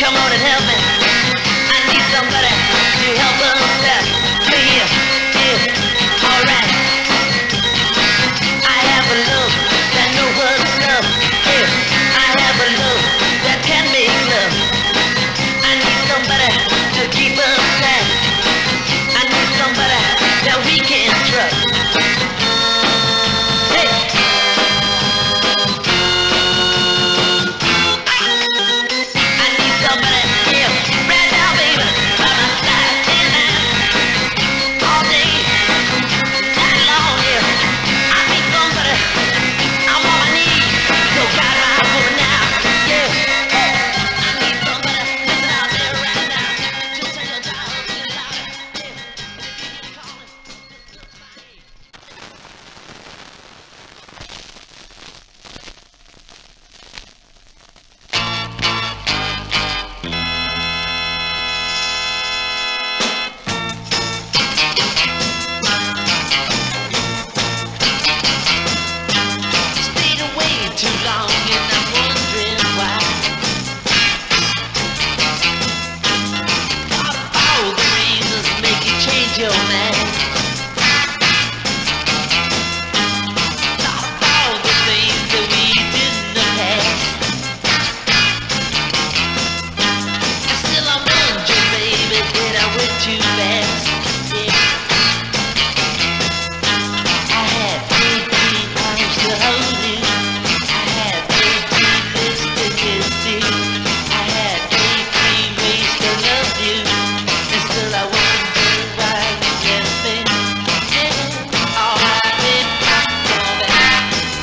come on and help me. I need somebody to help us out. Yeah, alright. I have a love that knows what's love. Yeah, I have a love that can make love. I need somebody to keep us tight. I need somebody that we can trust. Hey. I need somebody here right now, baby, by my side and all day, night long, yeah. I need somebody, I'm on my knees, so God ride for me now, yeah. I need somebody, listen out there right now, just turn your dial up a little louder, yeah. And if you keep calling, this looks like it. Stayed away too long and I'm wondering why. Thought of all the reasons make you change your mind. Thought of all the things that we did in the past. And still I wonder, baby, did I went too fast? Yeah. I had 18 arms to hold you. I had 18 lips to kiss you. I had 18 ways to love you. And still I wonder why you left me. Yeah, alright, baby, come back.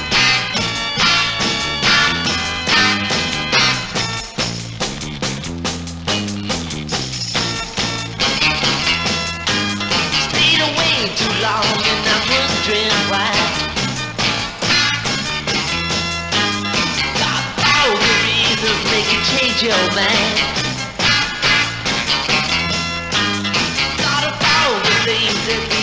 Stayed away too long and I'm wondering why. Got all the reasons make you change your mind. Thought of all the things that